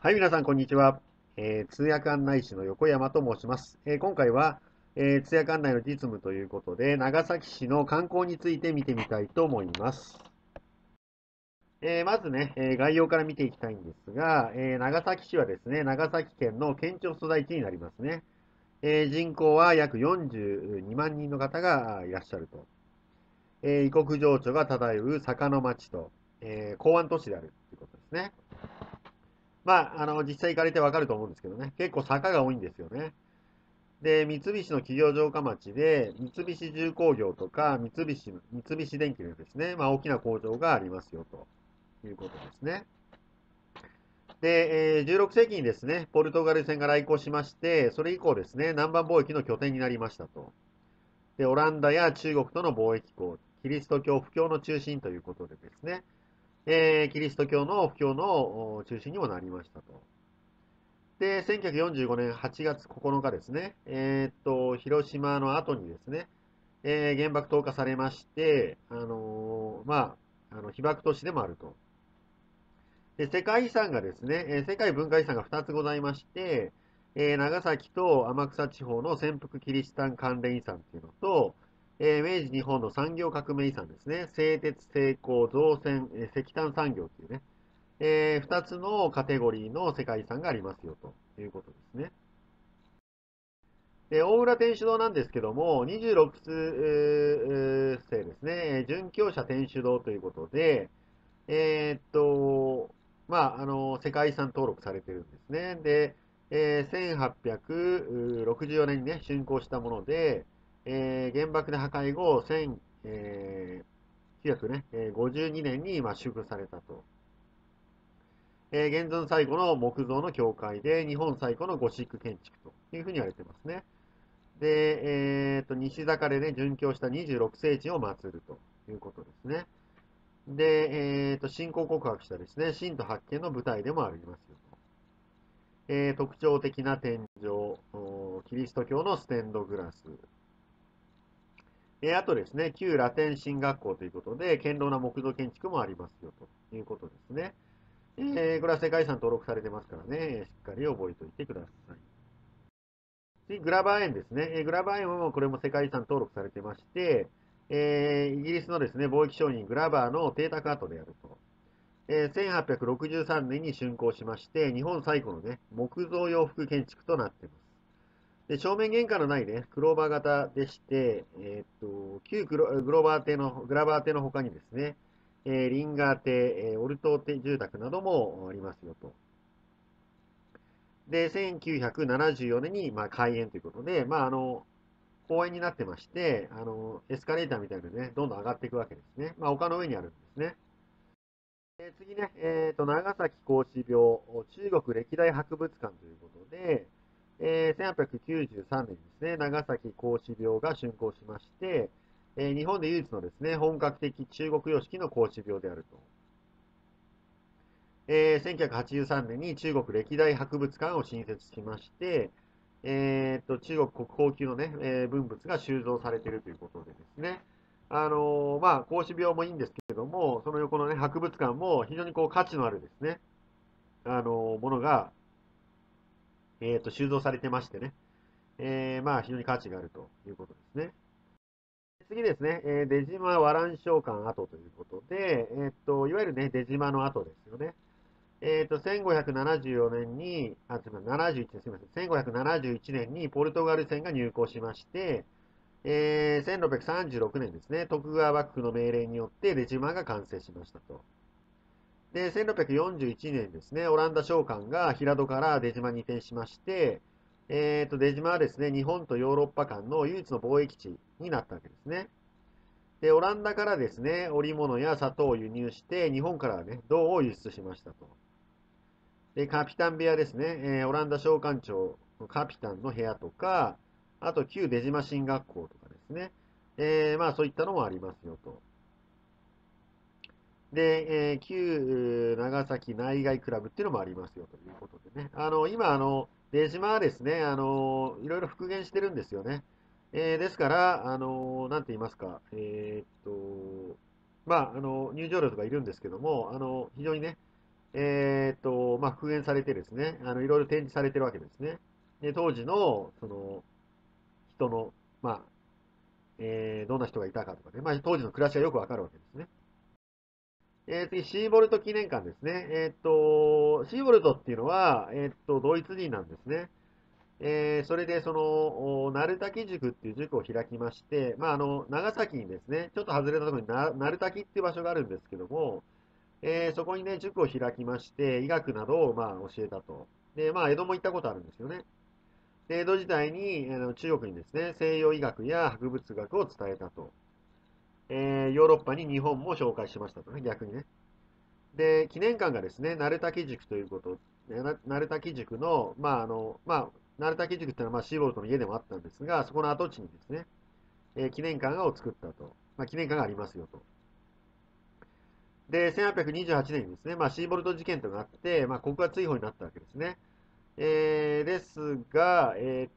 はい、皆さん、こんにちは。通訳案内士の横山と申します。今回は、通訳案内の実務ということで、長崎市の観光について見てみたいと思います。まずね、概要から見ていきたいんですが、長崎市はですね、長崎県の県庁所在地になりますね。人口は約42万人の方がいらっしゃると。異国情緒が漂う坂の町と、港湾都市であるということですね。実際行かれてわかると思うんですけどね、結構坂が多いんですよね。で、三菱の企業城下町で、三菱重工業とか三菱電機のですね、大きな工場がありますよということですね。で、16世紀にですね、ポルトガル船が来航しまして、それ以降ですね、南蛮貿易の拠点になりましたと。で、オランダや中国との貿易港、キリスト教布教の中心ということでですね、キリスト教の布教の中心にもなりましたと。で、1945年8月9日ですね、広島の後にですね、原爆投下されまして、被爆都市でもあると。で、世界遺産がですね、世界文化遺産が2つございまして、長崎と天草地方の潜伏キリシタン関連遺産っていうのと、明治日本の産業革命遺産ですね、製鉄、製鋼、造船、石炭産業っていうね、2つのカテゴリーの世界遺産がありますよということですね。で、大浦天主堂なんですけども、26世ですね、殉教者天主堂ということで、えーっと、世界遺産登録されてるんですね。で、1864年にね、竣工したもので、原爆で破壊後、1952年に修復されたと。現存最古の木造の教会で、日本最古のゴシック建築というふうに言われてますね。で、西坂でね、殉教した26世紀を祀るということですね。で、信仰告白したですね、信徒発見の舞台でもありますよと。特徴的な天井、キリスト教のステンドグラス。あとですね、旧ラテン神学校ということで、堅牢な木造建築もありますよということですね。これは世界遺産登録されてますからね、しっかり覚えておいてください。次、グラバー園ですね。グラバー園もこれも世界遺産登録されてまして、イギリスのですね、貿易商人グラバーの邸宅跡であると。1863年に竣工しまして、日本最古のね、木造洋服建築となっています。で、正面玄関のないね、クローバー型でして、旧グローバー邸の、グラバー邸の他にですね、リンガー邸、オルト邸住宅などもありますよと。で、1974年に、開園ということで、公園になってまして、エスカレーターみたいなのでね、どんどん上がっていくわけですね。丘の上にあるんですね。次ね、長崎孔子廟、中国歴代博物館ということで、1893年にですね、長崎孔子廟が竣工しまして、日本で唯一のですね、本格的中国様式の孔子廟であると。1983年に中国歴代博物館を新設しまして、中国国宝級のね、文物が収蔵されているということでですね、孔子廟もいいんですけども、その横のね、博物館も非常にこう価値のあるですね、ものが、収蔵されてましてね、非常に価値があるということですね。次ですね、出島和蘭商館跡ということで、いわゆるね、出島の跡ですよね。1574年に、すみません、71年、すみません、1571年にポルトガル船が入港しまして、1636年ですね、徳川幕府の命令によって出島が完成しましたと。で、1641年ですね、オランダ商館が平戸から出島に移転しまして、出島はですね、日本とヨーロッパ間の唯一の貿易地になったわけですね。で、オランダからですね、織物や砂糖を輸入して、日本からはね、銅を輸出しましたと。で、カピタン部屋ですね、オランダ商館長のカピタンの部屋とか、あと旧出島進学校とかですね、そういったのもありますよと。で、旧長崎内外クラブっていうのもありますよということでね。今、出島はですね、いろいろ復元してるんですよね。ですから、なんて言いますか、入場料とかいるんですけども、非常にね、 復元されてですね、いろいろ展示されてるわけですね。で、当時の、人の、まあ、どんな人がいたかとかね、当時の暮らしがよくわかるわけですね。次、シーボルト記念館ですね。シーボルトっていうのは、ドイツ人なんですね。それで、鳴滝塾っていう塾を開きまして、長崎にですね、ちょっと外れたところに鳴滝っていう場所があるんですけども、そこにね、塾を開きまして、医学などを、教えたと。で、江戸も行ったことあるんですよね。で、江戸時代に、中国にですね、西洋医学や博物学を伝えたと。ヨーロッパに日本も紹介しましたとね、逆にね。で、記念館がですね、鳴滝塾ということ、鳴滝塾の、鳴滝塾っていうのは、シーボルトの家でもあったんですが、そこの跡地にですね、記念館を作ったと。記念館がありますよと。で、1828年にですね、シーボルト事件となって、国家追放になったわけですね。ですが、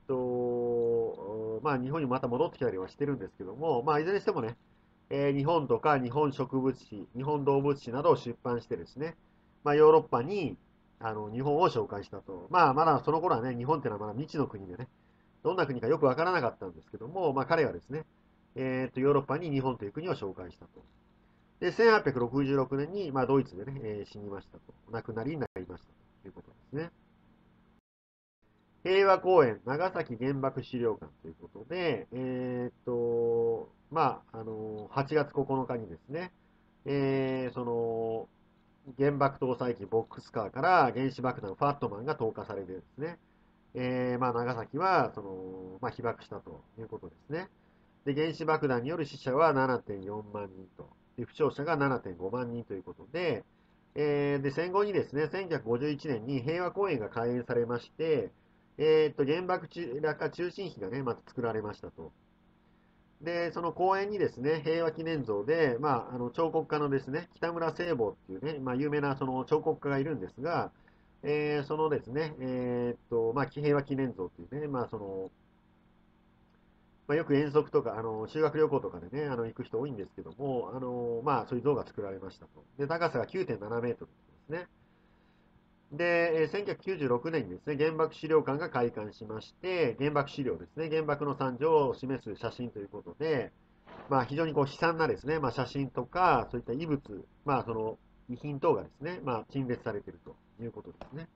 日本にまた戻ってきたりはしてるんですけども、いずれにしてもね、日本とか日本植物誌、日本動物誌などを出版してですね、ヨーロッパに日本を紹介したと。まだその頃はね、日本っていうのはまだ未知の国でね、どんな国かよくわからなかったんですけども、彼はですね、ヨーロッパに日本という国を紹介したと。で、1866年に、ドイツでね、死にましたと。お亡くなりになりましたということですね。平和公園長崎原爆資料館ということで、8月9日にですね、原爆搭載機ボックスカーから原子爆弾ファットマンが投下されてですね、長崎は、被爆したということですね。で、原子爆弾による死者は7.4万人と、で負傷者が7.5万人ということで、で、戦後にですね、1951年に平和公園が開園されまして、原爆落下中心碑がね、また作られましたと。で、その公園にですね、平和記念像で、彫刻家のですね、北村聖望っていうね、有名なその彫刻家がいるんですが、そのですね、平和記念像っていうね、よく遠足とか、修学旅行とかでね、行く人多いんですけども、そういう像が作られましたと。で、高さが9.7メートルですね。で、1996年にですね、原爆資料館が開館しまして、原爆資料ですね、原爆の惨状を示す写真ということで、非常にこう悲惨なですね、写真とか、そういった遺物、遺品等がですね、陳列されているということですね。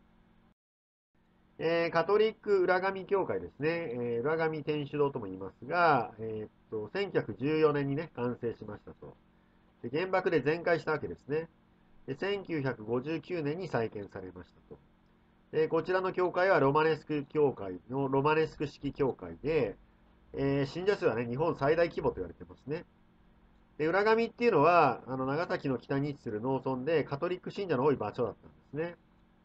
カトリック浦上教会ですね、浦上天主堂とも言いますが、1914年にね、完成しましたと。で原爆で全壊したわけですね。で1959年に再建されましたと。こちらの教会はロマネスク教会のロマネスク式教会で、信者数はね、日本最大規模と言われてますね。で、浦上っていうのは、長崎の北に位置する農村でカトリック信者の多い場所だったんですね。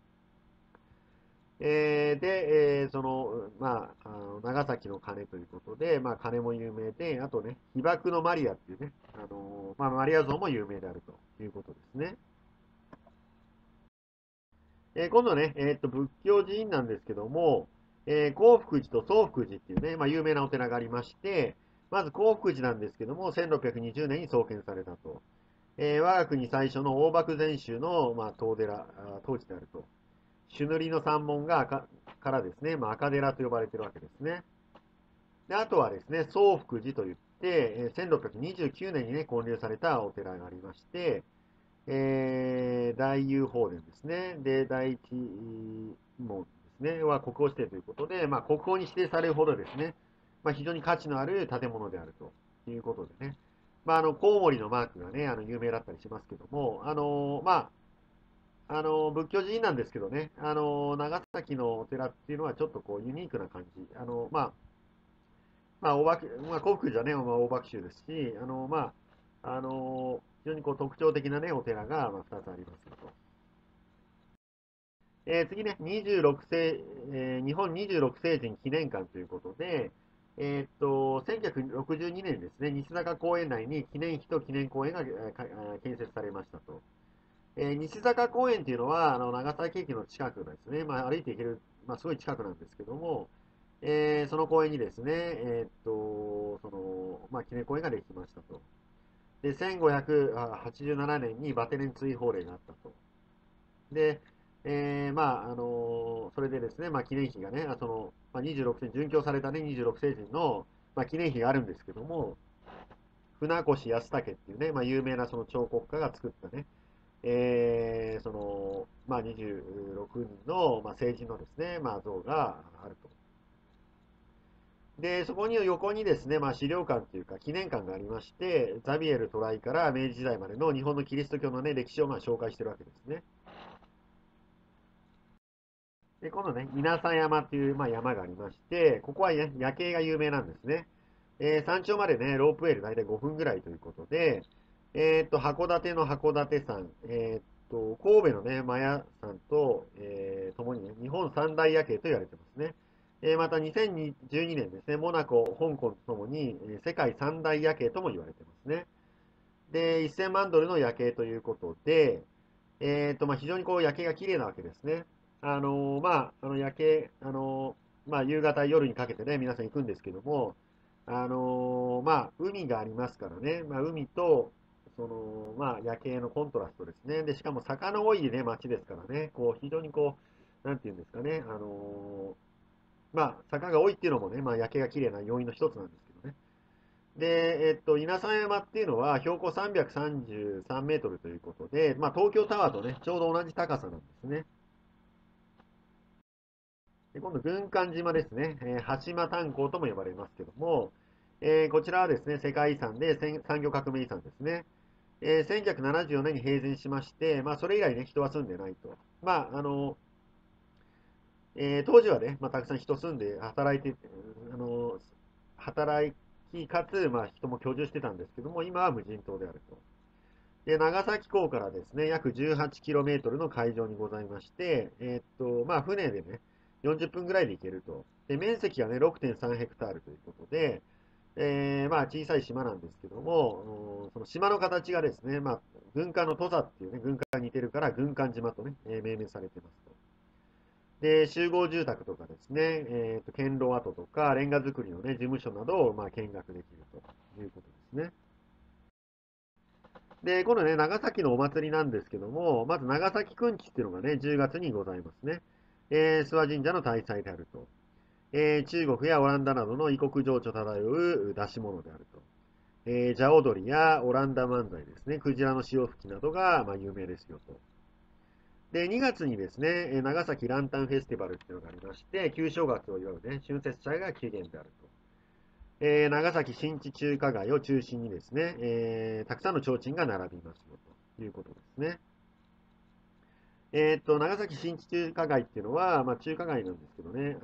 で、長崎の鐘ということで、鐘も有名で、あとね、被爆のマリアっていうね、マリア像も有名であるということですね。今度はね、仏教寺院なんですけども、興福寺と宗福寺っていうね、有名なお寺がありまして、まず興福寺なんですけども、1620年に創建されたと。我が国最初の大幕禅宗の、東寺、当時であると。朱塗りの山門がからですね、赤寺と呼ばれているわけですね。で、あとはですね、宗福寺といって、1629年にね、建立されたお寺がありまして、大雄法殿ですね。で、第一門ですね、は国宝指定ということで、国宝に指定されるほどですね、非常に価値のある建物であるということでね。コウモリのマークがね、有名だったりしますけども、仏教寺院なんですけどね、長崎のお寺っていうのはちょっとこうユニークな感じ。大爆、幸福寺はね、大爆宗ですし、非常にこう特徴的なね、お寺が2つありますよと。次ね、26世、日本26世人記念館ということで、1962年ですね、西坂公園内に記念碑と記念公園が、建設されましたと。西坂公園っていうのは、長崎駅の近くですね、歩いて行ける、すごい近くなんですけども、その公園にですね、記念公園ができましたと。で、1587年にバテレン追放令があったと。で、 それでですね、記念碑がね、26世、殉教されたね、26世紀の、記念碑があるんですけども、船越康武っていうね、有名なその彫刻家が作ったね、26人の、聖人のですね、像があると。で、そこに横にですね、資料館というか記念館がありまして、ザビエル渡来から明治時代までの日本のキリスト教のね、歴史を紹介してるわけですね。で、このね、稲佐山っていう、山がありまして、ここは、ね、夜景が有名なんですね。山頂までね、ロープウェイで大体5分ぐらいということで、函館の函館山、神戸のね、マヤ山と、ともにね、日本三大夜景と言われてますね。また2012年ですね、モナコ、香港とともに、世界三大夜景とも言われてますね。で、1000万ドルの夜景ということで、非常にこう夜景が綺麗なわけですね。夜景、夕方、夜にかけてね、皆さん行くんですけども、海がありますからね、海と、夜景のコントラストですね。で、しかも坂の多いね、街ですからね、こう、非常にこう、なんていうんですかね、坂が多いっていうのもね、夜景が綺麗な要因の一つなんですけどね。で、稲佐山っていうのは標高333メートルということで、東京タワーとね、ちょうど同じ高さなんですね。で、今度、軍艦島ですね。羽島炭鉱とも呼ばれますけども、こちらはですね、世界遺産で産業革命遺産ですね。1974年に閉山しまして、それ以来ね、人は住んでないと。当時はね、たくさん人住んで働いて、あの、働きかつ、人も居住してたんですけども、今は無人島であると。で、長崎港からですね、約 18km の海上にございまして、船でね、40分ぐらいで行けると。で、面積がね、6.3ヘクタールということで、小さい島なんですけども、その島の形がですね、軍艦の土佐っていうね、軍艦に似てるから、軍艦島とね、命名されてますと。で、集合住宅とかですね、堅牢跡とか、レンガ造りのね、事務所などを、見学できるということですね。で、今度ね、長崎のお祭りなんですけども、まず長崎くんちっていうのがね、10月にございますね。諏訪神社の大祭であると。中国やオランダなどの異国情緒漂う出し物であると。蛇踊りやオランダ漫才ですね、クジラの潮吹きなどが、有名ですよと。で、2月にですね、長崎ランタンフェスティバルっていうのがありまして、旧正月を祝うね、春節祭が起源であると。長崎新地中華街を中心にですね、たくさんの提灯が並びますよということですね。長崎新地中華街っていうのは、中華街なんですけどね、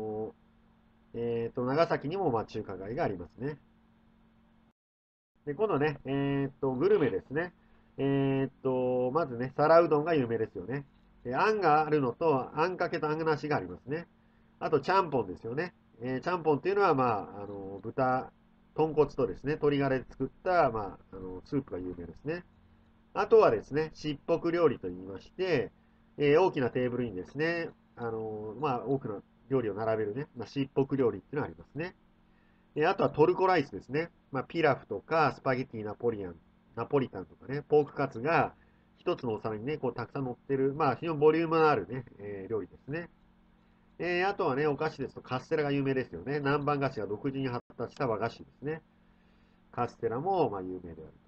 長崎にも中華街がありますね。で、今度ね、グルメですね。まずね、皿うどんが有名ですよね。あんがあるのと、あんかけとあんなしがありますね。あと、ちゃんぽんですよね。ちゃんぽんっていうのは、豚骨とですね、鶏ガラで作った、スープが有名ですね。あとはですね、しっぽく料理と言いまして、大きなテーブルにですね、多くの料理を並べるね、しっぽく料理っていうのがありますね。あとはトルコライスですね。ピラフとかスパゲティナポリタンとかね、ポークカツが一つのお皿にね、こうたくさん乗ってる、非常にボリュームのあるね、料理ですね。あとはね、お菓子ですとカステラが有名ですよね。南蛮菓子が独自に発達した和菓子ですね。カステラも有名である